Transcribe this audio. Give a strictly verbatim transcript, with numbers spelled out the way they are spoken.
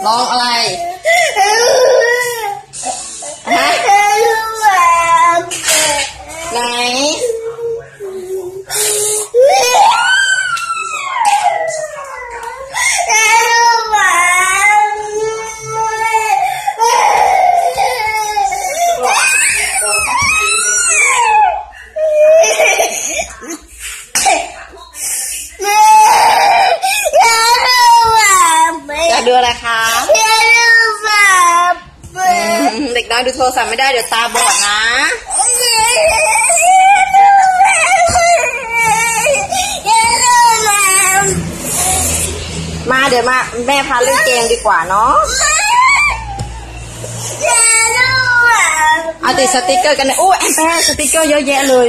ร้องอะไรฮะไหนอยากดูอะไรคะเด็กน้อยดูโทรศัพท์ไม่ได้เดี๋ยวตาบอดนะมาเดี๋ยวมาแม่พาเล่นเกมดีกว่าเนาะเอาติดสติกเกอร์กันเลยโอ้แอมแปร์สติกเกอร์เยอะแยะเลย